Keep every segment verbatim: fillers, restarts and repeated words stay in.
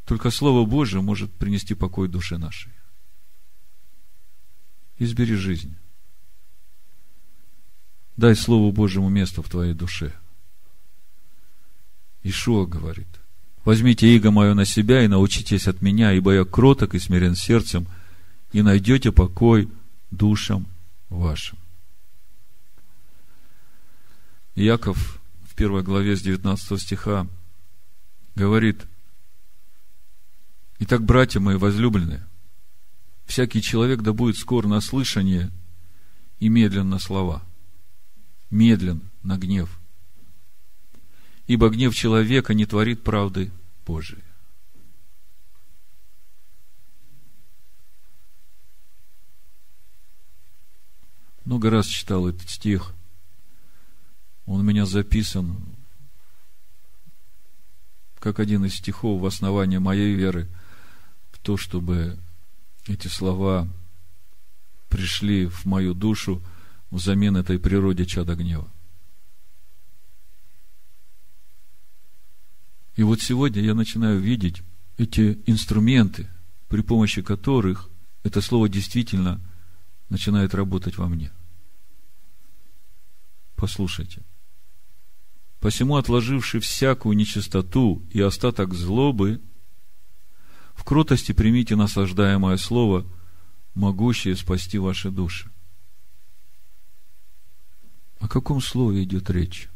Только Слово Божие может принести покой душе нашей. Избери жизнь. Дай Слову Божьему место в твоей душе. Иешуа говорит: возьмите иго мое на себя и научитесь от меня, ибо я кроток и смирен сердцем, и найдете покой душам вашим. Иаков в первой главе с девятнадцатого стиха говорит: итак, братья мои возлюбленные, всякий человек да будет скор на слышание и медлен на слова, медлен на гнев, ибо гнев человека не творит правды Божией. Много раз читал этот стих. Он у меня записан как один из стихов в основании моей веры в то, чтобы эти слова пришли в мою душу взамен этой природе чада гнева. И вот сегодня я начинаю видеть эти инструменты, при помощи которых это слово действительно начинает работать во мне. Послушайте. Посему, отложивши всякую нечистоту и остаток злобы, в кротости примите насаждаемое слово, могущее спасти ваши души. О каком слове идет речь?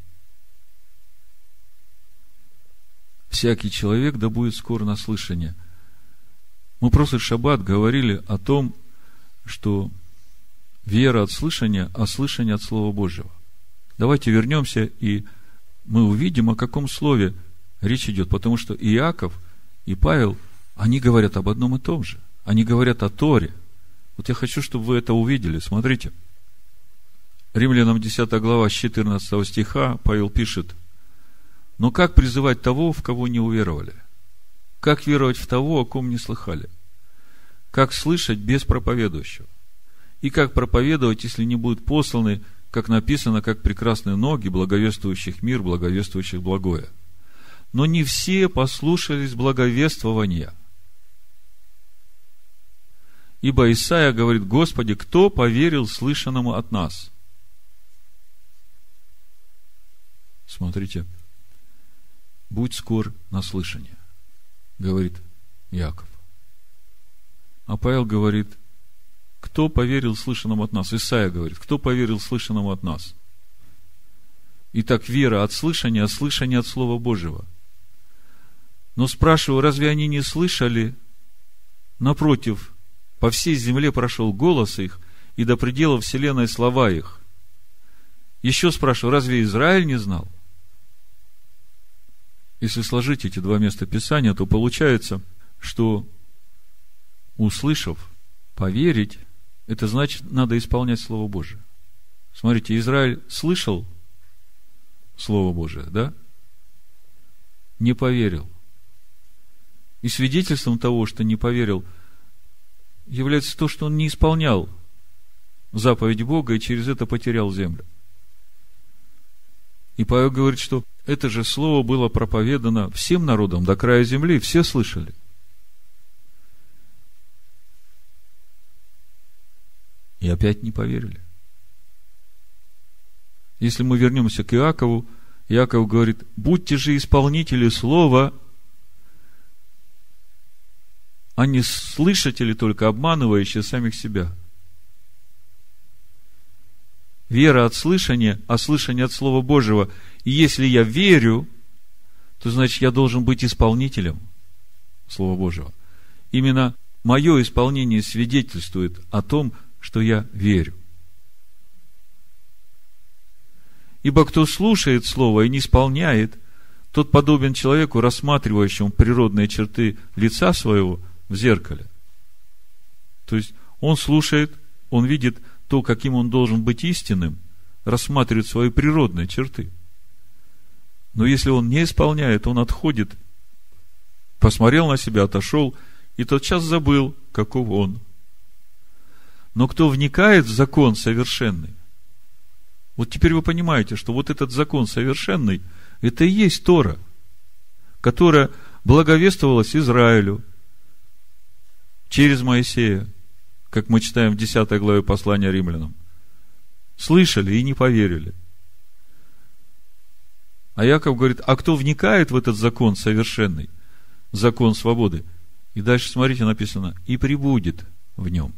Всякий человек да будет скор на слышание. Мы в прошлый шаббат говорили о том, что вера от слышания, а слышание от Слова Божьего. Давайте вернемся, и мы увидим, о каком слове речь идет. Потому что и Иаков, и Павел, они говорят об одном и том же. Они говорят о Торе. Вот я хочу, чтобы вы это увидели. Смотрите. Римлянам десятая глава с четырнадцатого стиха Павел пишет: но как призывать того, в кого не уверовали? Как веровать в того, о ком не слыхали? Как слышать без проповедующего? И как проповедовать, если не будут посланы, как написано, как прекрасные ноги, благовествующих мир, благовествующих благое? Но не все послушались благовествования. Ибо Исаия говорит: Господи, кто поверил слышанному от нас? Смотрите. Будь скор на слышание, говорит Иаков. А Павел говорит: кто поверил слышанному от нас? Исаия говорит: кто поверил слышанному от нас? Итак, вера от слышания, а слышание от Слова Божьего. Но спрашиваю, разве они не слышали? Напротив, по всей земле прошел голос их, и до предела вселенной слова их. Еще спрашиваю, разве Израиль не знал? Если сложить эти два места Писания, то получается, что, услышав, поверить, это значит, надо исполнять Слово Божие. Смотрите, Израиль слышал Слово Божие, да? Не поверил. И свидетельством того, что не поверил, является то, что он не исполнял заповедь Бога и через это потерял землю. И Павел говорит, что это же слово было проповедано всем народам до края земли, все слышали. И опять не поверили. Если мы вернемся к Иакову, Иаков говорит: будьте же исполнители слова, а не слышатели только, обманывающие самих себя. Вера от слышания, а слышание от Слова Божьего. И если я верю, то значит я должен быть исполнителем Слова Божьего. Именно мое исполнение свидетельствует о том, что я верю. Ибо кто слушает Слово и не исполняет, тот подобен человеку, рассматривающему природные черты лица своего в зеркале. То есть он слушает, он видит то, каким он должен быть истинным, рассматривает свои природные черты. Но если он не исполняет, он отходит, посмотрел на себя, отошел, и тотчас забыл, каков он. Но кто вникает в закон совершенный, вот теперь вы понимаете, что вот этот закон совершенный, это и есть Тора, которая благовествовалось Израилю через Моисея, как мы читаем в десятой главе послания Римлянам. Слышали и не поверили. А Яков говорит, а кто вникает в этот закон совершенный, закон свободы, и дальше, смотрите, написано, и пребудет в нем.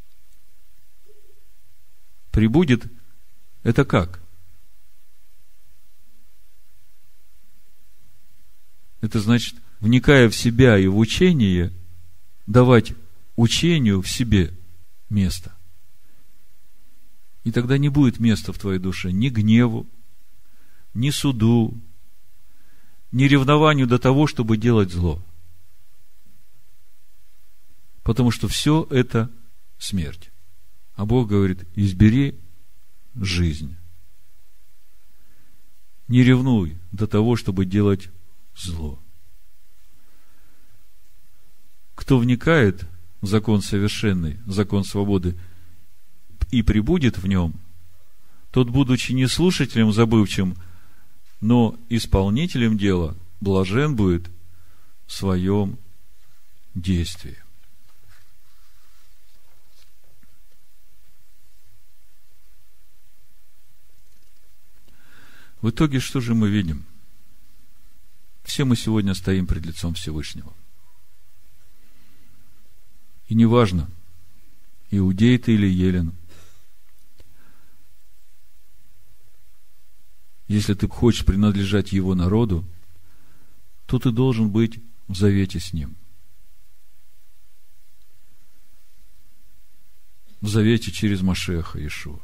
Пребудет, это как? Это значит, вникая в себя и в учение, давать учению в себе место. И тогда не будет места в твоей душе ни гневу, ни суду, ни ревнованию до того, чтобы делать зло. Потому что все это смерть. А Бог говорит, избери жизнь. Не ревнуй до того, чтобы делать зло. Кто вникает в закон совершенный, закон свободы, и пребудет в нем, тот, будучи не слушателем забывчим, но исполнителем дела, блажен будет в своем действии. В итоге, что же мы видим? Все мы сегодня стоим пред лицом Всевышнего. И неважно, иудей ты или елен, если ты хочешь принадлежать его народу, то ты должен быть в завете с ним. В завете через Машеха Иешуа.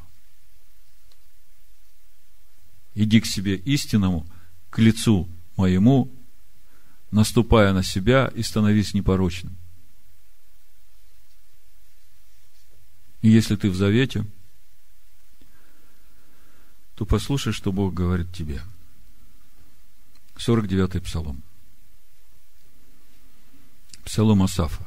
Иди к себе истинному, к лицу моему, наступая на себя, и становись непорочным. И если ты в завете, то послушай, что Бог говорит тебе. сорок девятый псалом. Псалом Асафа.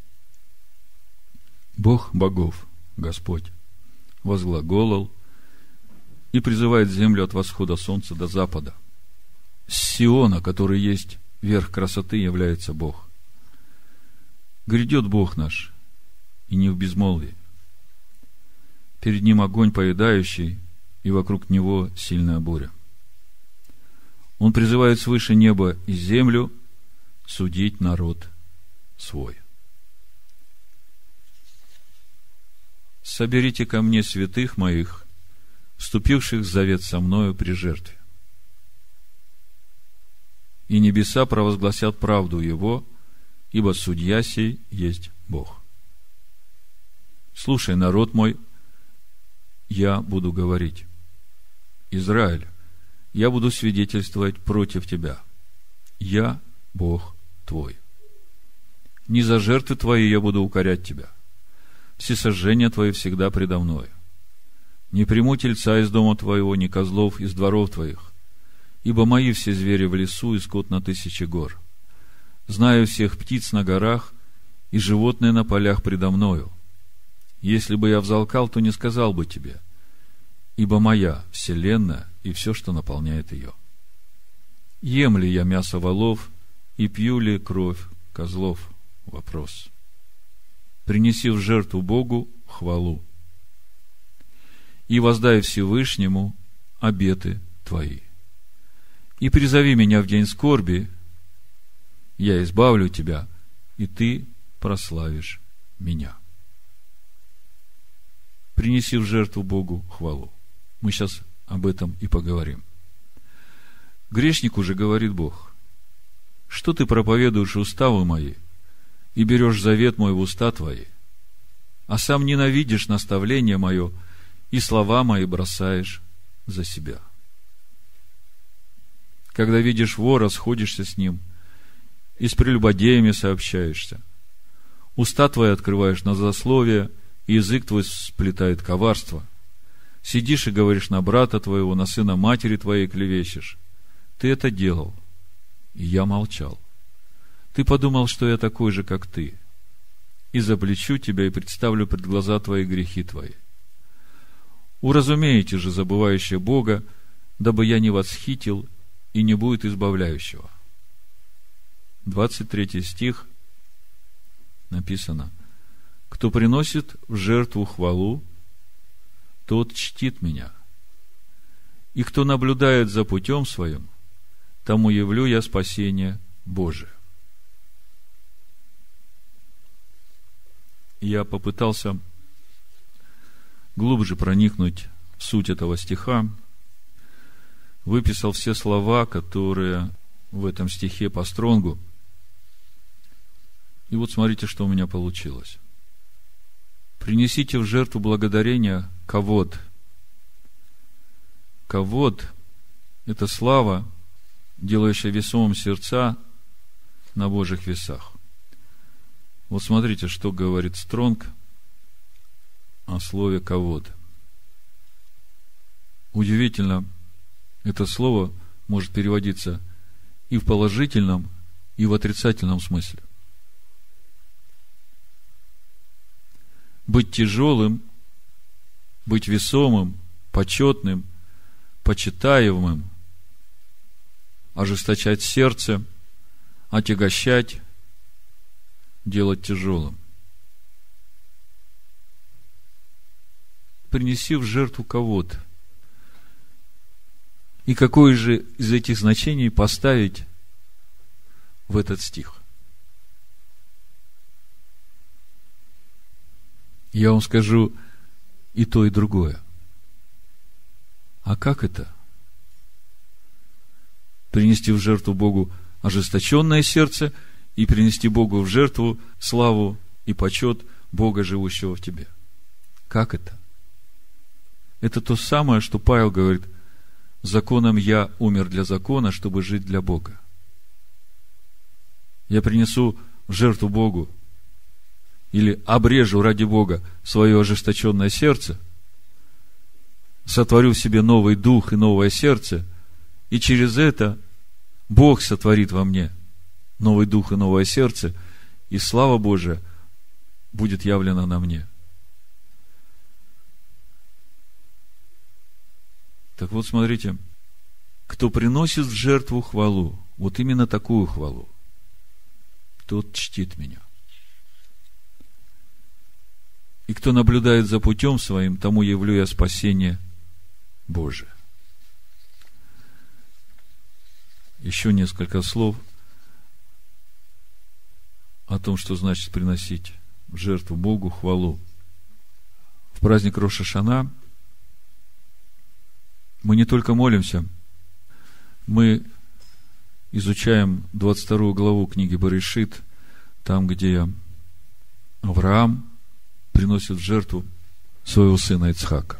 Бог богов, Господь, возглаголал и призывает землю от восхода солнца до запада. С Сиона, который есть верх красоты, является Бог. Грядет Бог наш, и не в безмолвии. Перед Ним огонь поедающий, и вокруг Него сильная буря. Он призывает свыше неба и землю судить народ свой. Соберите ко мне святых моих, вступивших в завет со мною при жертве. И небеса провозгласят правду Его, ибо судья сей есть Бог. Слушай, народ мой, я буду говорить. Израиль, я буду свидетельствовать против тебя. Я Бог твой. Не за жертвы твои я буду укорять тебя. Всесожжения твои всегда предо мною. Не приму тельца из дома твоего, ни козлов из дворов твоих, ибо мои все звери в лесу и скот на тысячи гор. Знаю всех птиц на горах и животные на полях предо мною. Если бы я взалкал, то не сказал бы тебе, ибо моя вселенная и все, что наполняет ее. Ем ли я мясо волов и пью ли кровь козлов? Вопрос. Принеси в жертву Богу хвалу и воздай Всевышнему обеты твои. И призови меня в день скорби, я избавлю тебя, и ты прославишь меня. Принеси в жертву Богу хвалу. Мы сейчас об этом и поговорим. Грешнику же говорит Бог: что ты проповедуешь уставы мои и берешь завет мой в уста твои, а сам ненавидишь наставление мое и слова мои бросаешь за себя. Когда видишь вора, сходишься с ним, и с прелюбодеями сообщаешься. Уста твои открываешь на злословие, и язык твой сплетает коварство. Сидишь и говоришь на брата твоего, на сына матери твоей клевещешь. Ты это делал, и я молчал. Ты подумал, что я такой же, как ты, и заплечу тебя, и представлю пред глаза твои грехи твои. Уразумеете же, забывающие Бога, дабы я не восхитил, и не будет избавляющего. двадцать третий стих написано: кто приносит в жертву хвалу, тот чтит меня. И кто наблюдает за путем своим, тому явлю я спасение Божие. Я попытался глубже проникнуть в суть этого стиха, выписал все слова, которые в этом стихе по Стронгу. И вот смотрите, что у меня получилось. Принесите в жертву благодарения кавод. Кавод – это слава, делающая весомым сердца на Божьих весах. Вот смотрите, что говорит Стронг о слове кавод. Удивительно, это слово может переводиться и в положительном, и в отрицательном смысле. Быть тяжелым, быть весомым, почетным, почитаемым, ожесточать сердце, отягощать, делать тяжелым. Принеси в жертву кавод. И какое же из этих значений поставить в этот стих? Я вам скажу и то, и другое. А как это? Принести в жертву Богу ожесточенное сердце и принести Богу в жертву славу и почет Бога, живущего в тебе. Как это? Это то самое, что Павел говорит: законом я умер для закона, чтобы жить для Бога. Я принесу в жертву Богу или обрежу ради Бога свое ожесточенное сердце, сотворю в себе новый дух и новое сердце, и через это Бог сотворит во мне новый дух и новое сердце, и слава Божия будет явлена на мне. Так вот, смотрите, кто приносит в жертву хвалу, вот именно такую хвалу, тот чтит меня. И кто наблюдает за путем своим, тому явлю я спасение Божие. Еще несколько слов о том, что значит приносить в жертву Богу хвалу. В праздник Рош ха-Шана мы не только молимся, мы изучаем двадцать вторую главу книги Берешит, там, где Авраам приносит в жертву своего сына Ицхака.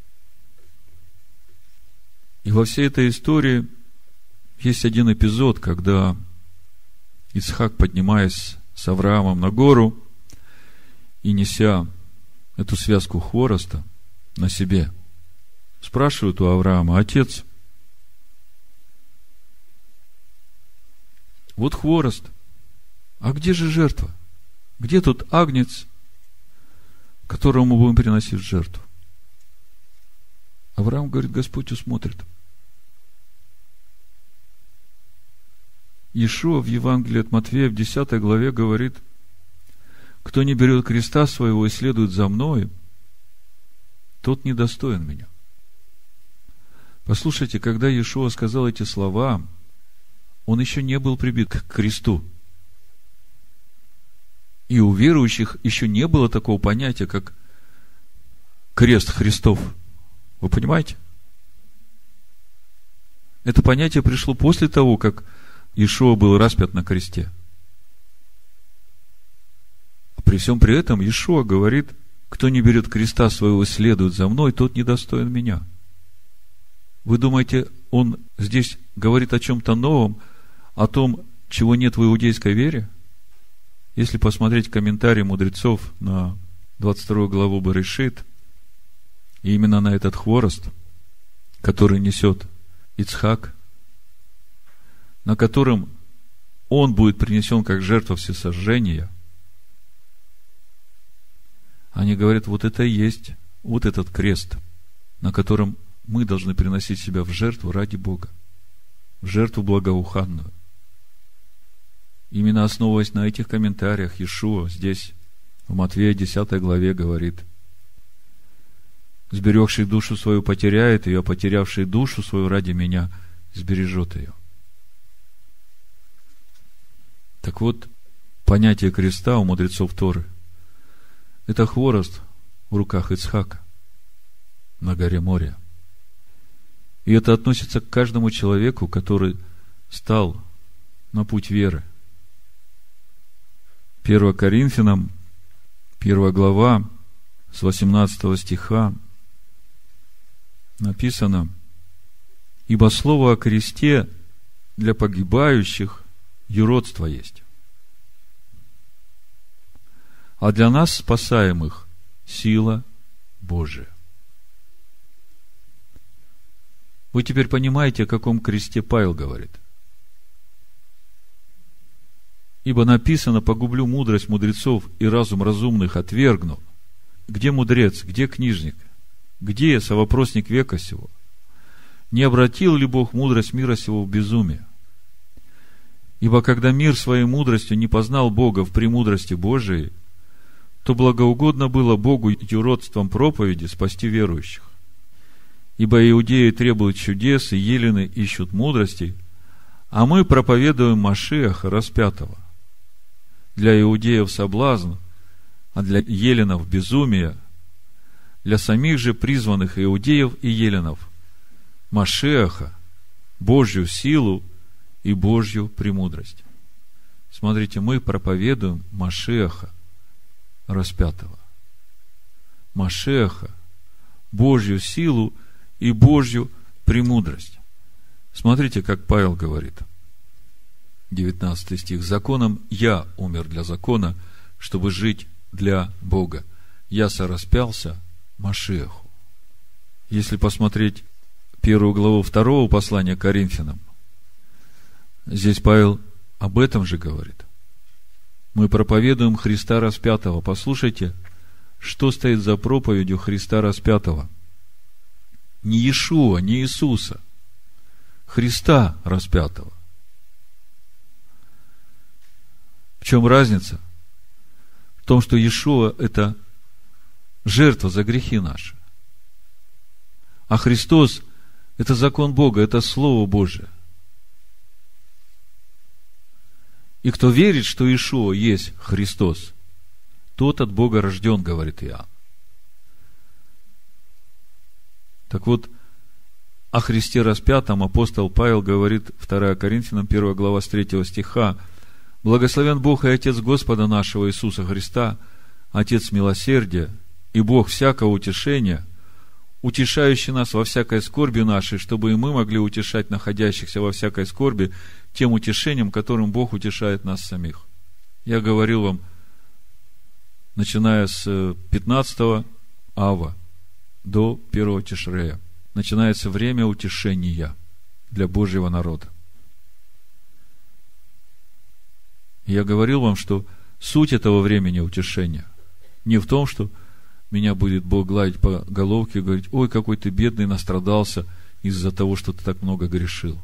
И во всей этой истории есть один эпизод, когда Ицхак, поднимаясь с Авраамом на гору и неся эту связку хвороста на себе, спрашивает у Авраама: отец, вот хворост, а где же жертва? Где тут агнец, которого мы будем приносить в жертву? Авраам говорит: Господь усмотрит. Иешуа в Евангелии от Матфея в десятой главе говорит: кто не берет креста своего и следует за мною, тот недостоин меня. Послушайте, когда Иешуа сказал эти слова, он еще не был прибит к кресту. И у верующих еще не было такого понятия, как крест Христов. Вы понимаете? Это понятие пришло после того, как Иешуа был распят на кресте. При всем при этом Иешуа говорит: кто не берет креста своего и следует за мной, тот недостоин меня. Вы думаете, он здесь говорит о чем-то новом, о том, чего нет в иудейской вере? Если посмотреть комментарии мудрецов на двадцать вторую главу Берешит, и именно на этот хворост, который несет Ицхак, на котором он будет принесен как жертва всесожжения, они говорят: вот это и есть вот этот крест, на котором мы должны приносить себя в жертву ради Бога, в жертву благоуханную. Именно основываясь на этих комментариях, Иешуа здесь, в Матфея десятой главе, говорит: сберегший душу свою потеряет ее, а потерявший душу свою ради меня сбережет ее. Так вот, понятие креста у мудрецов Торы – это хворост в руках Ицхака на горе Мория. И это относится к каждому человеку, который стал на путь веры. первое Коринфянам, первая глава, с восемнадцатого стиха написано: «Ибо слово о кресте для погибающих юродство есть, а для нас, спасаемых, сила Божия». Вы теперь понимаете, о каком кресте Павел говорит? Ибо написано: погублю мудрость мудрецов и разум разумных отвергну. Где мудрец, где книжник, где совопросник века сего? Не обратил ли Бог мудрость мира сего в безумие? Ибо когда мир своей мудростью не познал Бога в премудрости Божией, то благоугодно было Богу юродством проповеди спасти верующих. Ибо иудеи требуют чудес, и елены ищут мудрости, а мы проповедуем Машиаха распятого. Для иудеев соблазн, а для еленов безумие, для самих же призванных иудеев и еленов Машиаха, Божью силу и Божью премудрость. Смотрите, мы проповедуем Машиаха распятого. Машиаха, Божью силу и Божью премудрость. Смотрите, как Павел говорит. девятнадцатый стих. «Законом я умер для закона, чтобы жить для Бога. Я сораспялся Машиаху». Если посмотреть первую главу второго послания к Коринфянам, здесь Павел об этом же говорит. Мы проповедуем Христа распятого. Послушайте, что стоит за проповедью Христа распятого. Не Иешуа, не Иисуса. Христа распятого. В чем разница? В том, что Иешуа – это жертва за грехи наши. А Христос – это закон Бога, это Слово Божие. И кто верит, что Иешуа есть Христос, тот от Бога рожден, говорит Иоанн. Так вот, о Христе распятом апостол Павел говорит, второе Коринфянам, первая глава, с третьего стиха: «Благословен Бог и Отец Господа нашего Иисуса Христа, Отец милосердия и Бог всякого утешения, утешающий нас во всякой скорби нашей, чтобы и мы могли утешать находящихся во всякой скорби тем утешением, которым Бог утешает нас самих». Я говорил вам, начиная с пятнадцатого ава до первого Тишрея, начинается время утешения для Божьего народа. Я говорил вам, что суть этого времени утешения не в том, что меня будет Бог гладить по головке и говорить: ой, какой ты бедный, настрадался из-за того, что ты так много грешил.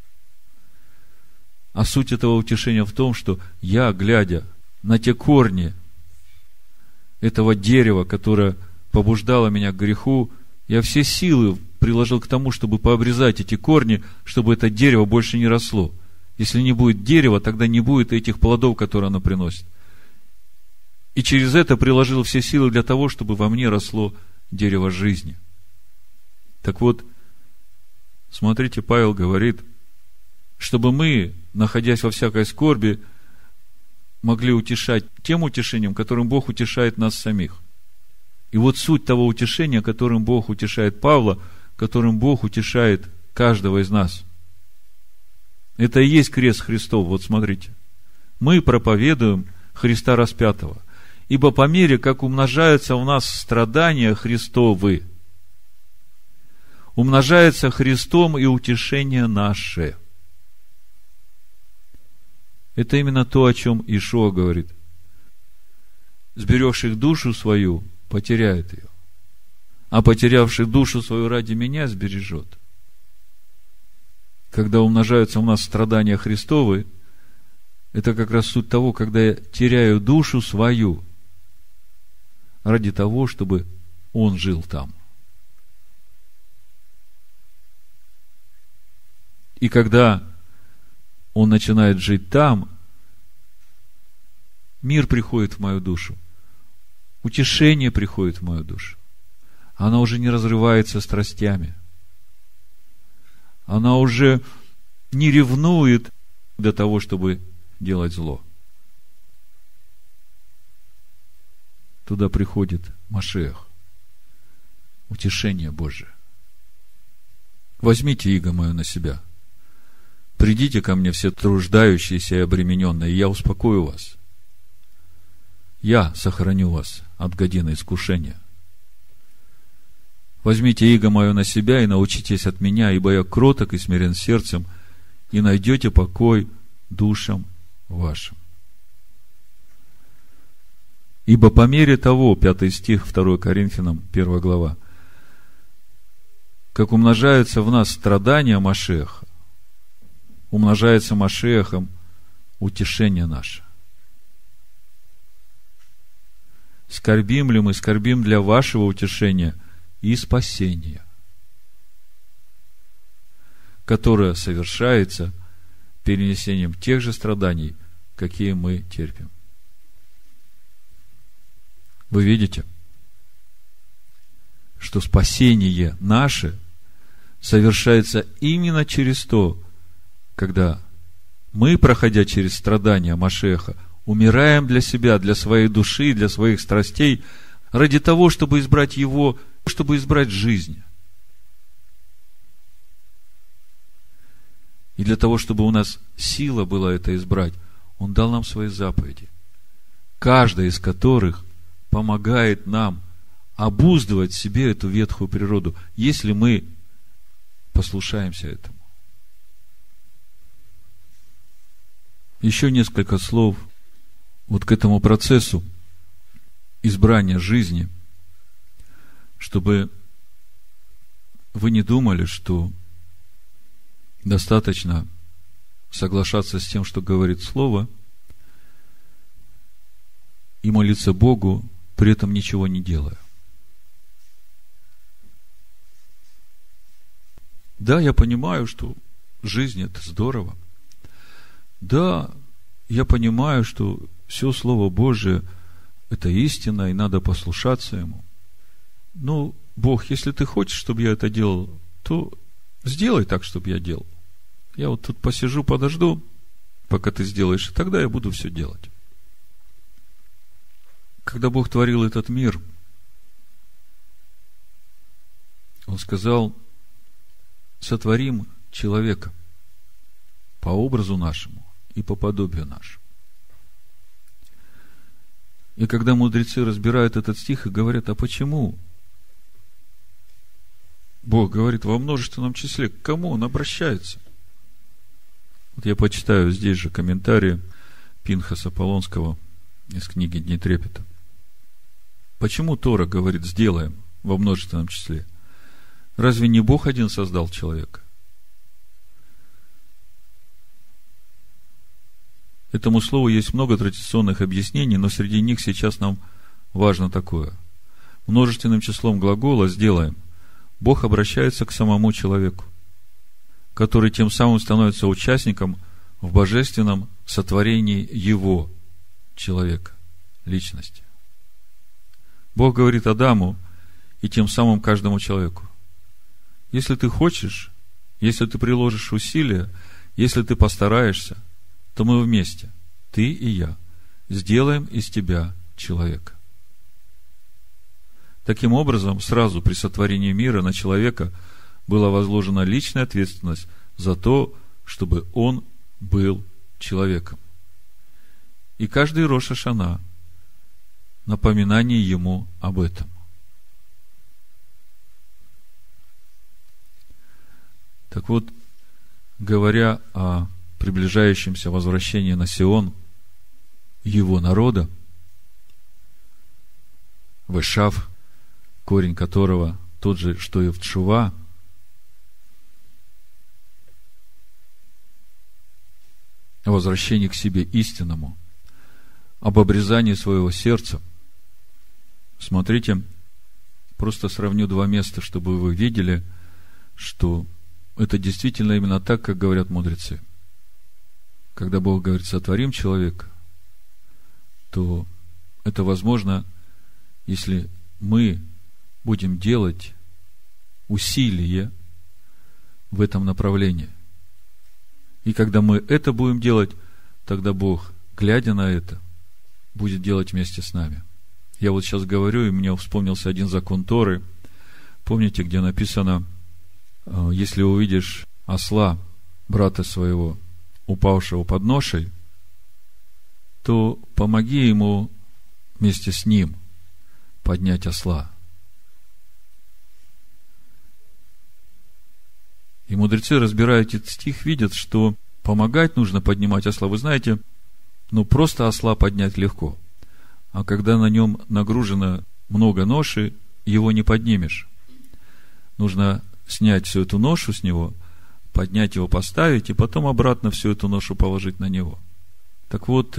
А суть этого утешения в том, что я, глядя на те корни этого дерева, которое побуждало меня к греху, я все силы приложил к тому, чтобы пообрезать эти корни, чтобы это дерево больше не росло. Если не будет дерева, тогда не будет этих плодов, которые оно приносит. И через это приложил все силы для того, чтобы во мне росло дерево жизни. Так вот, смотрите, Павел говорит, чтобы мы, находясь во всякой скорби, могли утешать тем утешением, которым Бог утешает нас самих. И вот суть того утешения, которым Бог утешает Павла, которым Бог утешает каждого из нас. Это и есть крест Христов. Вот смотрите. Мы проповедуем Христа распятого. Ибо по мере, как умножаются у нас страдания Христовы, умножается Христом и утешение наше. Это именно то, о чем Иешуа говорит. Сберегших душу свою потеряет ее, а потерявший душу свою ради меня сбережет. Когда умножаются у нас страдания Христовы, Это как раз суть того, когда я теряю душу свою ради того, чтобы Он жил там. И когда Он начинает жить там, мир приходит в мою душу, утешение приходит в мою душу. Она уже не разрывается страстями. Она уже не ревнует для того, чтобы делать зло. Туда приходит Машиах, утешение Божие. Возьмите иго мое на себя. Придите ко мне все труждающиеся и обремененные, и я успокою вас. Я сохраню вас от годины искушения. Возьмите иго мое на себя и научитесь от меня, ибо я кроток и смирен сердцем, и найдете покой душам вашим. Ибо по мере того, пятый стих, второе Коринфянам, первая глава, как умножаются в нас страдания Машиаха, умножается Машиахом утешение наше. Скорбим ли мы, скорбим для вашего утешения и спасения, которое совершается перенесением тех же страданий, какие мы терпим. Вы видите, что спасение наше совершается именно через то, когда мы, проходя через страдания Машиаха, умираем для себя, для своей души, для своих страстей, ради того, чтобы избрать Его, чтобы избрать жизнь. И для того, чтобы у нас сила была это избрать, Он дал нам свои заповеди, каждая из которых помогает нам обуздывать в себе эту ветхую природу, если мы послушаемся этому. Еще несколько слов вот к этому процессу избрания жизни, чтобы вы не думали, что достаточно соглашаться с тем, что говорит Слово, и молиться Богу, при этом ничего не делая. Да, я понимаю, что жизнь – это здорово. Да, я понимаю, что все Слово Божие – это истина, и надо послушаться Ему. Ну, Бог, если Ты хочешь, чтобы я это делал, то сделай так, чтобы я делал. Я вот тут посижу, подожду, пока Ты сделаешь, и тогда я буду все делать. Когда Бог творил этот мир, Он сказал: сотворим человека по образу нашему и по подобию нашему. И когда мудрецы разбирают этот стих и говорят: а почему Бог говорит во множественном числе, к кому Он обращается? Вот я почитаю здесь же комментарии Пинхаса Полонского из книги «Дни трепета». Почему Тора говорит «сделаем» во множественном числе? Разве не Бог один создал человека? Этому слову есть много традиционных объяснений, но среди них сейчас нам важно такое. Множественным числом глагола «сделаем» Бог обращается к самому человеку, который тем самым становится участником в божественном сотворении его, человека, личности. Бог говорит Адаму и тем самым каждому человеку: если ты хочешь, если ты приложишь усилия, если ты постараешься, то мы вместе, ты и я, сделаем из тебя человека. Таким образом, сразу при сотворении мира на человека была возложена личная ответственность за то, чтобы он был человеком. И каждый Рош ха-Шана — напоминание ему об этом. Так вот, говоря о приближающемся возвращении на Сион его народа, Вешав, корень которого тот же, что и в Тшува, о возвращении к себе истинному, об обрезании своего сердца. Смотрите, просто сравню два места, чтобы вы видели, что это действительно именно так, как говорят мудрецы. Когда Бог говорит: сотворим человека, то это возможно, если мы будем делать усилие в этом направлении. И когда мы это будем делать, тогда Бог, глядя на это, будет делать вместе с нами. Я вот сейчас говорю, и мне вспомнился один закон Торы. Помните, где написано: если увидишь осла, брата своего, упавшего под ношей, то помоги ему вместе с ним поднять осла. И мудрецы, разбирая этот стих, видят, что помогать нужно поднимать осла. Вы знаете, ну просто осла поднять легко. А когда на нем нагружено много ноши, его не поднимешь. Нужно снять всю эту ношу с него, поднять его, поставить, и потом обратно всю эту ношу положить на него. Так вот,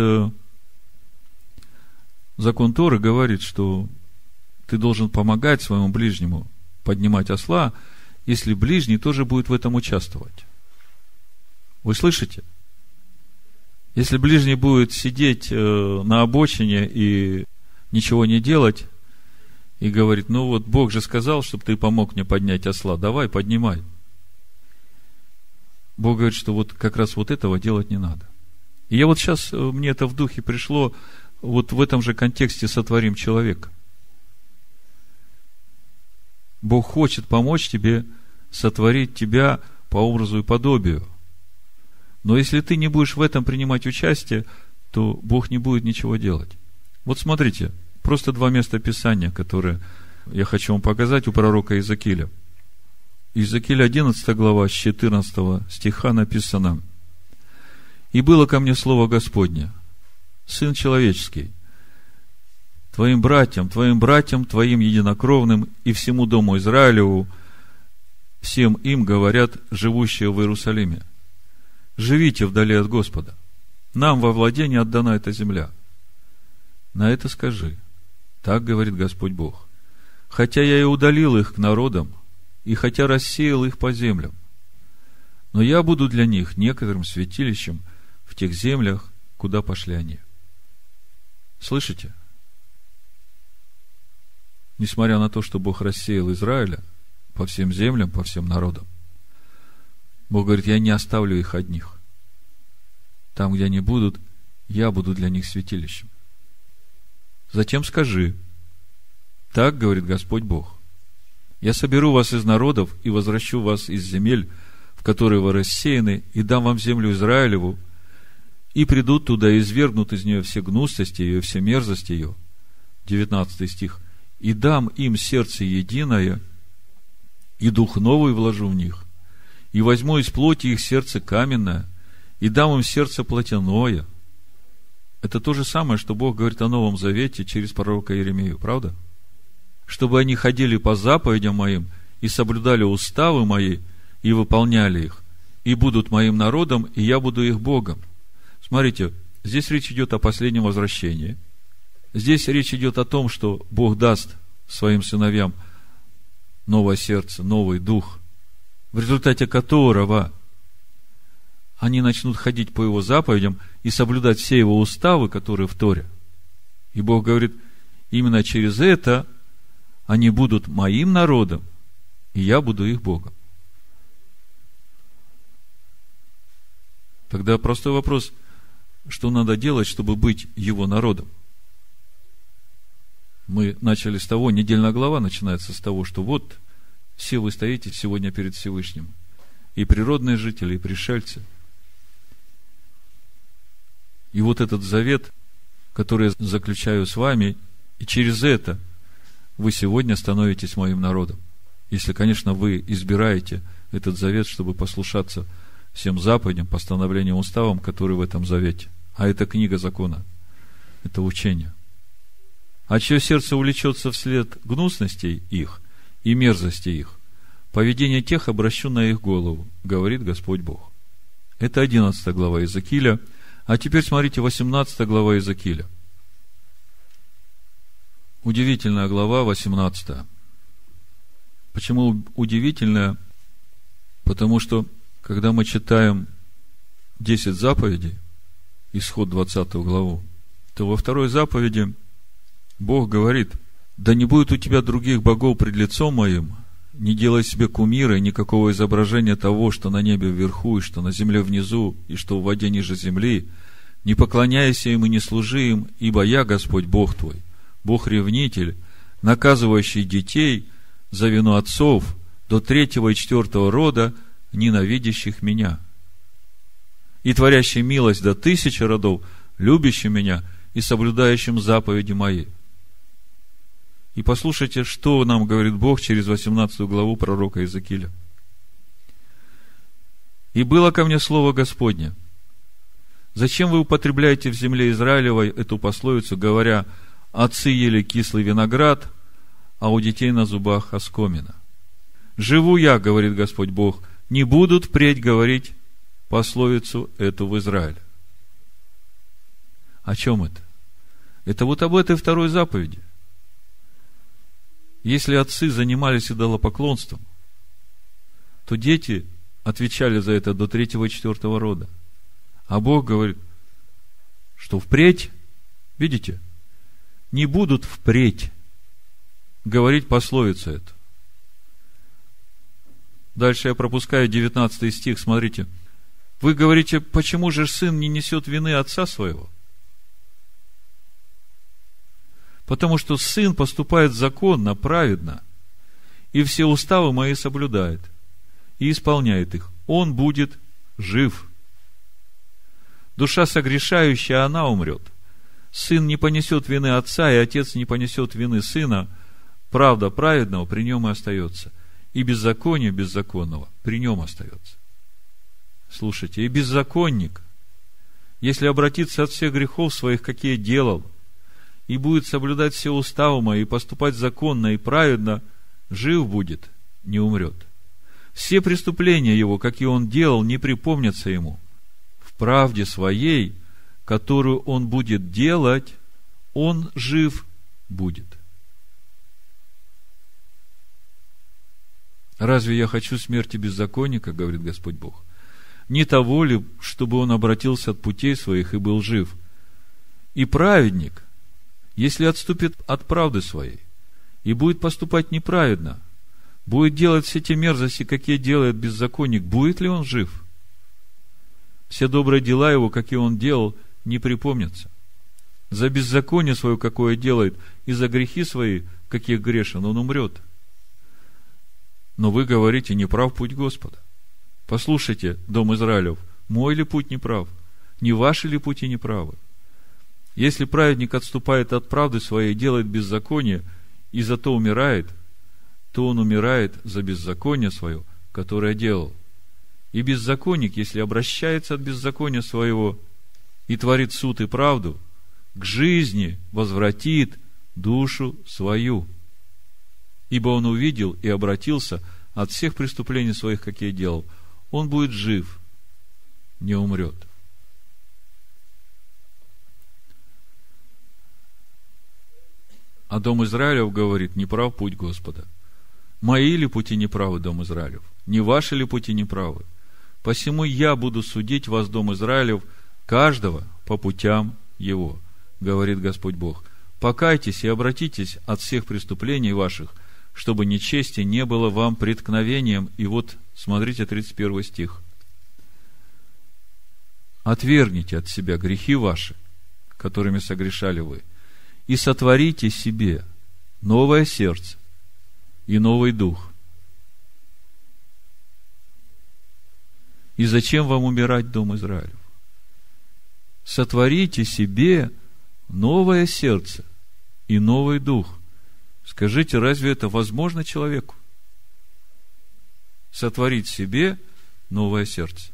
закон Торы говорит, что ты должен помогать своему ближнему поднимать осла, если ближний тоже будет в этом участвовать. Вы слышите? Если ближний будет сидеть на обочине и ничего не делать, и говорит: ну вот Бог же сказал, чтобы ты помог мне поднять осла, давай, поднимай. Бог говорит, что вот как раз вот этого делать не надо. И я вот сейчас, мне это в духе пришло, вот в этом же контексте сотворим человека. Бог хочет помочь тебе сотворить тебя по образу и подобию. Но если ты не будешь в этом принимать участие, то Бог не будет ничего делать. Вот смотрите, просто два места Писания, которые я хочу вам показать у пророка Иезекииля. Иезекииль одиннадцатая глава, с четырнадцатого стиха написано: «И было ко мне слово Господне: Сын человеческий, твоим братьям, твоим братьям, твоим единокровным и всему дому Израилеву, всем им говорят живущие в Иерусалиме: живите вдали от Господа, нам во владение отдана эта земля. На это скажи: так говорит Господь Бог, хотя я и удалил их к народам, и хотя рассеял их по землям, но я буду для них некоторым святилищем в тех землях, куда пошли они». Слышите? Несмотря на то, что Бог рассеял Израиля по всем землям, по всем народам, Бог говорит: я не оставлю их одних. Там, где они будут, я буду для них святилищем. Затем скажи: так говорит Господь Бог: я соберу вас из народов и возвращу вас из земель, в которые вы рассеяны, и дам вам землю Израилеву, и придут туда и извергнут из нее все гнусности ее, все мерзости ее. девятнадцатый стих. И дам им сердце единое, и дух новый вложу в них, и возьму из плоти их сердце каменное, и дам им сердце плотяное. Это то же самое, что Бог говорит о Новом Завете через пророка Иеремию, правда? Чтобы они ходили по заповедям моим, и соблюдали уставы мои, и выполняли их, и будут моим народом, и я буду их Богом. Смотрите, здесь речь идет о последнем возвращении. Здесь речь идет о том, что Бог даст своим сыновьям новое сердце, новый дух, в результате которого они начнут ходить по Его заповедям и соблюдать все Его уставы, которые в Торе. И Бог говорит: именно через это они будут моим народом, и я буду их Богом. Тогда простой вопрос: что надо делать, чтобы быть Его народом? Мы начали с того, недельная глава начинается с того, что вот все вы стоите сегодня перед Всевышним, и природные жители, и пришельцы. И вот этот завет, который я заключаю с вами, и через это вы сегодня становитесь моим народом. Если, конечно, вы избираете этот завет, чтобы послушаться всем заповедям, постановлениям, уставам, которые в этом завете. А это книга закона, это учение. А чье сердце увлечется вслед гнусностей их и мерзости их, поведение тех обращу на их голову, говорит Господь Бог. Это одиннадцатая глава Иезекииля, А теперь смотрите, восемнадцатая глава Иезекииля. Удивительная глава, восемнадцатая. Почему удивительная? Потому что, когда мы читаем десять заповедей, исход двадцатую главу, то во второй заповеди Бог говорит: да не будет у тебя других богов пред лицом моим, не делай себе кумира и никакого изображения того, что на небе вверху, и что на земле внизу, и что в воде ниже земли, не поклоняйся им и не служи им, ибо я Господь Бог твой, Бог-ревнитель, наказывающий детей за вину отцов до третьего и четвертого рода, ненавидящих меня, и творящий милость до тысячи родов, любящим меня и соблюдающим заповеди мои. И послушайте, что нам говорит Бог через восемнадцатую главу пророка Иезекииля. «И было ко мне слово Господне: зачем вы употребляете в земле Израилевой эту пословицу, говоря: отцы ели кислый виноград, а у детей на зубах оскомина? Живу я, говорит Господь Бог, не будут впредь говорить пословицу эту в Израиле». О чем это? Это вот об этой второй заповеди. Если отцы занимались идолопоклонством, то дети отвечали за это до третьего и четвертого рода. А Бог говорит, что впредь, видите, не будут впредь говорить пословицу эту. Дальше я пропускаю девятнадцатый стих, смотрите. Вы говорите, почему же сын не несет вины отца своего? Потому что сын поступает законно, праведно, и все уставы мои соблюдает, и исполняет их. Он будет жив. Душа согрешающая, она умрет. Сын не понесет вины отца, и отец не понесет вины сына. Правда праведного при нем и остается. И беззаконие беззаконного при нем остается. Слушайте, и беззаконник, если обратиться от всех грехов своих, какие делал, и будет соблюдать все уставы мои, и поступать законно и праведно, жив будет, не умрет. Все преступления его, какие он делал, не припомнятся ему. В правде своей, которую он будет делать, он жив будет. Разве я хочу смерти беззаконника, говорит Господь Бог? Не того ли, чтобы он обратился от путей своих и был жив? И праведник, если отступит от правды своей и будет поступать неправедно, будет делать все те мерзости, какие делает беззаконник, будет ли он жив? Все добрые дела его, какие он делал, не припомнятся. За беззаконие свое, какое делает, и за грехи свои, каких грешен, он умрет. Но вы говорите, неправ путь Господа. Послушайте, дом Израилев, мой ли путь неправ? Не ваши ли пути неправы? Если праведник отступает от правды своей, делает беззаконие, и зато умирает, то он умирает за беззаконие свое, которое делал. И беззаконник, если обращается от беззакония своего и творит суд и правду, к жизни возвратит душу свою. Ибо он увидел и обратился от всех преступлений своих, какие делал. Он будет жив, не умрет. А дом Израилев говорит, неправ путь Господа. Мои ли пути неправы, дом Израилев? Не ваши ли пути неправы? Посему я буду судить вас, дом Израилев, каждого по путям его, говорит Господь Бог. Покайтесь и обратитесь от всех преступлений ваших, чтобы нечестие не было вам преткновением. И вот, смотрите, тридцать первый стих. Отвергните от себя грехи ваши, которыми согрешали вы, и сотворите себе новое сердце и новый дух. И зачем вам умирать, дом Израилев? Сотворите себе новое сердце и новый дух. Скажите, разве это возможно человеку? Сотворить себе новое сердце.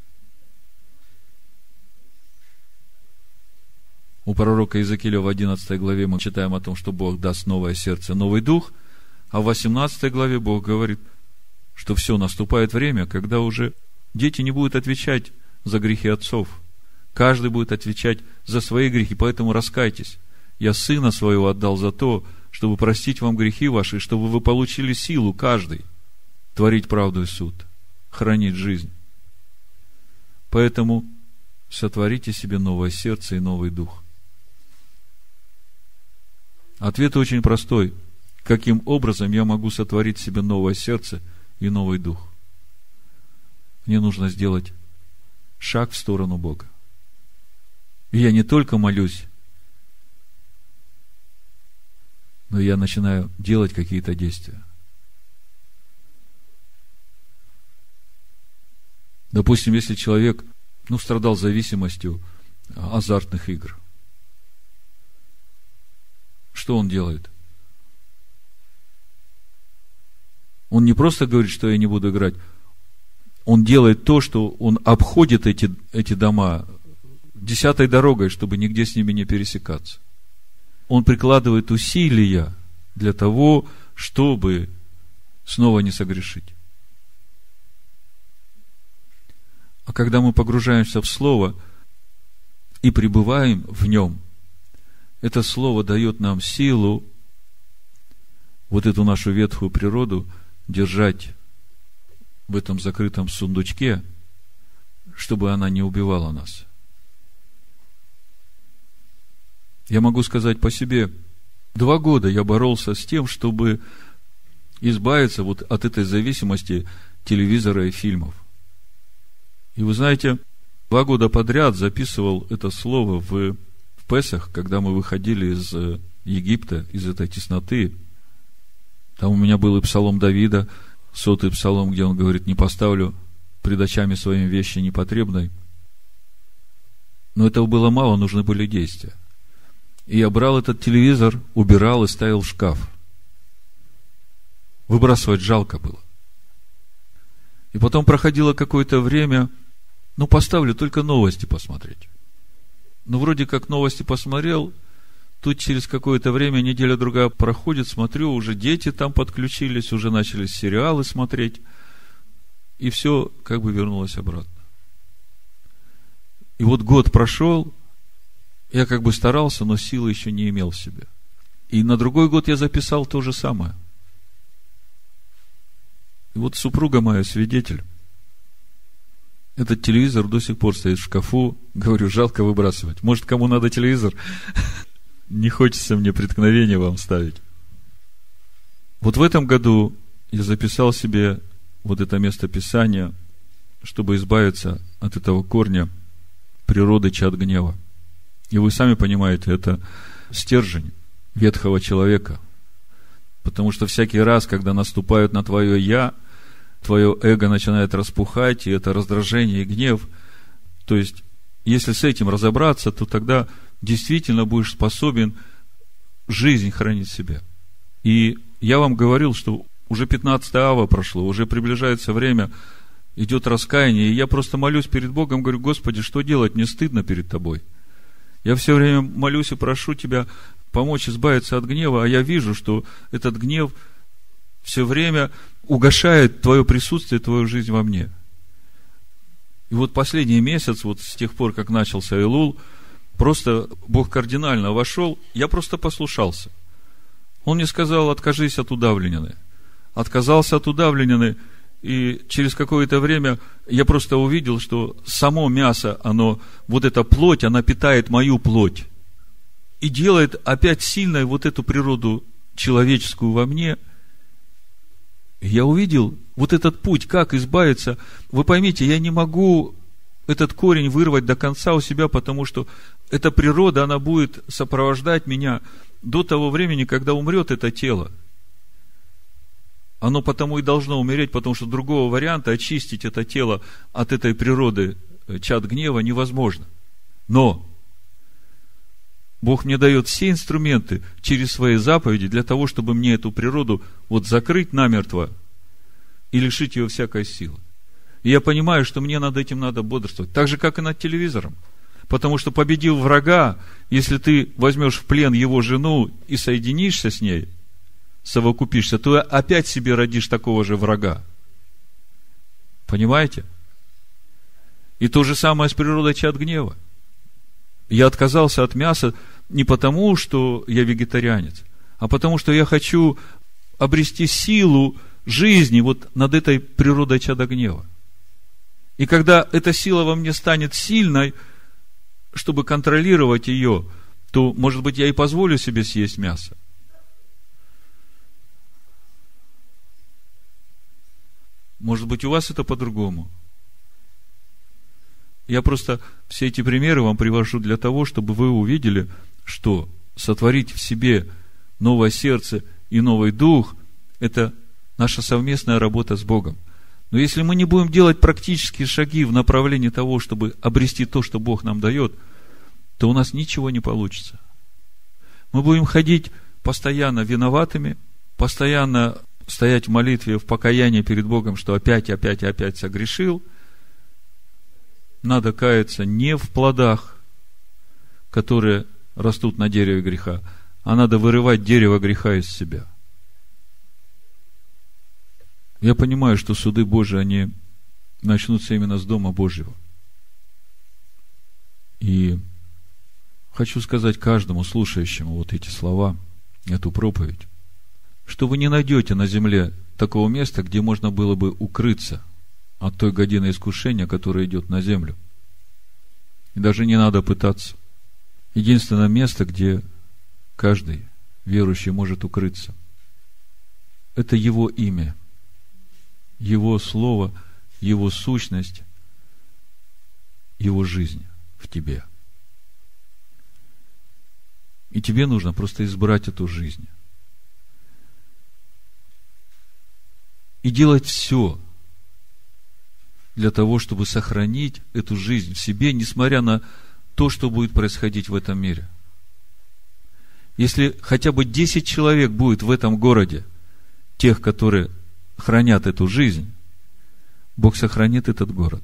У пророка Иезекииля в одиннадцатой главе мы читаем о том, что Бог даст новое сердце, новый дух, а в восемнадцатой главе Бог говорит, что все, наступает время, когда уже дети не будут отвечать за грехи отцов, Каждый будет отвечать за свои грехи, поэтому раскайтесь. Я Сына Своего отдал за то, чтобы простить вам грехи ваши, чтобы вы получили силу, каждый, творить правду и суд, хранить жизнь. Поэтому сотворите себе новое сердце и новый дух. Ответ очень простой. Каким образом я могу сотворить себе новое сердце и новый дух? Мне нужно сделать шаг в сторону Бога. И я не только молюсь, но я начинаю делать какие-то действия. Допустим, если человек, ну, страдал зависимостью азартных игр, что он делает? Он не просто говорит, что я не буду играть, он делает то, что он обходит эти, эти дома десятой дорогой, чтобы нигде с ними не пересекаться. Он прикладывает усилия для того, чтобы снова не согрешить. А когда мы погружаемся в Слово и пребываем в нем, это Слово дает нам силу вот эту нашу ветхую природу держать в этом закрытом сундучке, чтобы она не убивала нас. Я могу сказать по себе, два года я боролся с тем, чтобы избавиться вот от этой зависимости телевизора и фильмов. И вы знаете, два года подряд записывал это слово в, в Песах, когда мы выходили из Египта, из этой тесноты. Там у меня был и псалом Давида, сотый псалом, где он говорит: не поставлю пред очами своими вещи непотребной. Но этого было мало, нужны были действия. И я брал этот телевизор, убирал и ставил в шкаф. Выбрасывать жалко было. И потом проходило какое-то время, ну, поставлю только новости посмотреть. Ну, вроде как новости посмотрел, тут через какое-то время, неделя-другая проходит, смотрю, уже дети там подключились, уже начали сериалы смотреть, и все как бы вернулось обратно. И вот год прошел, я как бы старался, но силы еще не имел в себе. И на другой год я записал то же самое. И вот супруга моя свидетель. Этот телевизор до сих пор стоит в шкафу. Говорю, жалко выбрасывать. Может, кому надо телевизор? Не хочется мне преткновения вам ставить. Вот в этом году я записал себе вот это место Писания, чтобы избавиться от этого корня природы чад гнева. И вы сами понимаете, это стержень ветхого человека. Потому что всякий раз, когда наступают на твое «я», твое эго начинает распухать, и это раздражение и гнев. То есть, если с этим разобраться, то тогда действительно будешь способен жизнь хранить в себе. И я вам говорил, что уже пятнадцатое ава прошло, уже приближается время, идет раскаяние, и я просто молюсь перед Богом, говорю: Господи, что делать? Мне стыдно перед Тобой. Я все время молюсь и прошу Тебя помочь избавиться от гнева, а я вижу, что этот гнев все время угошает Твое присутствие, Твою жизнь во мне. И вот последний месяц, вот с тех пор, как начался Элул, просто Бог кардинально вошел, я просто послушался. Он мне сказал: откажись от удавленины. Отказался от удавленины, и через какое-то время я просто увидел, что само мясо, оно, вот эта плоть, она питает мою плоть. И делает опять сильной вот эту природу человеческую во мне. И я увидел вот этот путь, как избавиться. Вы поймите, я не могу этот корень вырвать до конца у себя, потому что эта природа, она будет сопровождать меня до того времени, когда умрет это тело. Оно потому и должно умереть, потому что другого варианта очистить это тело от этой природы чад гнева невозможно. Но Бог мне дает все инструменты через свои заповеди для того, чтобы мне эту природу вот закрыть намертво и лишить ее всякой силы. И я понимаю, что мне над этим надо бодрствовать. Так же, как и над телевизором. Потому что, победив врага, если ты возьмешь в плен его жену и соединишься с ней, совокупишься, то опять себе родишь такого же врага. Понимаете? И то же самое с природой чад гнева. Я отказался от мяса не потому, что я вегетарианец, а потому, что я хочу обрести силу жизни вот над этой природой чада гнева. И когда эта сила во мне станет сильной, чтобы контролировать ее, то, может быть, я и позволю себе съесть мясо. Может быть, у вас это по-другому. Я просто все эти примеры вам привожу для того, чтобы вы увидели, что сотворить в себе новое сердце и новый дух – это наша совместная работа с Богом. Но если мы не будем делать практические шаги в направлении того, чтобы обрести то, что Бог нам дает, то у нас ничего не получится. Мы будем ходить постоянно виноватыми, постоянно стоять в молитве, в покаянии перед Богом, что опять, опять, опять согрешил. Надо каяться не в плодах, которые растут на дереве греха, а надо вырывать дерево греха из себя. Я понимаю, что суды Божии, они начнутся именно с Дома Божьего. И хочу сказать каждому слушающему вот эти слова, эту проповедь, что вы не найдете на земле такого места, где можно было бы укрыться от той годины искушения, которая идет на землю. И даже не надо пытаться. Единственное место, где каждый верующий может укрыться, это Его имя, Его Слово, Его сущность, Его жизнь в тебе. И тебе нужно просто избрать эту жизнь. И делать все для того, чтобы сохранить эту жизнь в себе, несмотря на то, что будет происходить в этом мире. Если хотя бы десять человек будет в этом городе, тех, которые хранят эту жизнь, Бог сохранит этот город.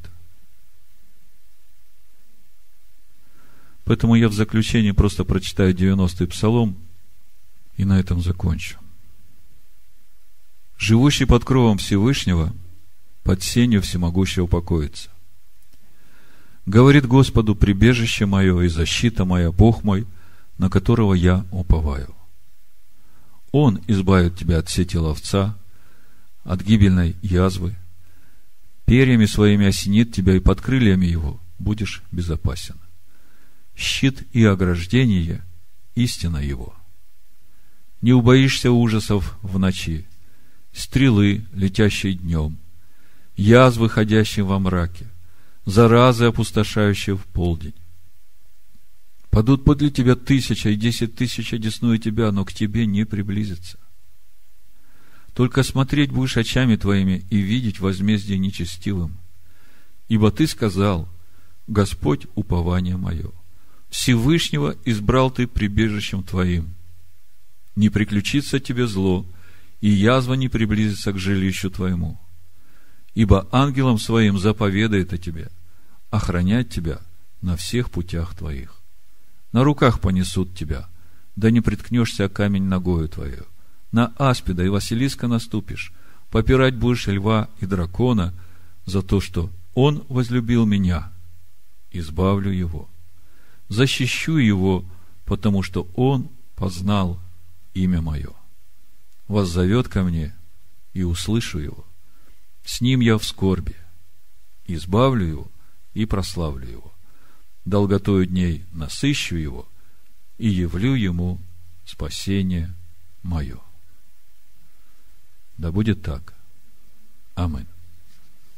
Поэтому я в заключение просто прочитаю девяностый псалом и на этом закончу. «Живущий под кровом Всевышнего, под сенью всемогущего покоится. Говорит Господу: прибежище мое и защита моя, Бог мой, на которого я уповаю. Он избавит тебя от сети ловца, от гибельной язвы, перьями своими осенит тебя, и под крыльями его будешь безопасен. Щит и ограждение — истина его. Не убоишься ужасов в ночи, стрелы, летящие днем, язвы, ходящие во мраке, заразы, опустошающие в полдень. Падут подле тебя тысяча и десять тысяч одесную тебя, но к тебе не приблизится. Только смотреть будешь очами твоими и видеть возмездие нечестивым. Ибо ты сказал: Господь — упование мое, Всевышнего избрал ты прибежищем твоим. Не приключится тебе зло, и язва не приблизится к жилищу твоему. Ибо ангелом своим заповедает о тебе охранять тебя на всех путях твоих. На руках понесут тебя, да не приткнешься о камень ногою твою. На аспида и василиска наступишь, попирать будешь льва и дракона, за то, что он возлюбил меня, избавлю его. Защищу его, потому что он познал имя мое. Воззовет ко мне, и услышу его. С ним я в скорби, избавлю его и прославлю его. Долготою дней насыщу его и явлю ему спасение мое. Да будет так. Аминь.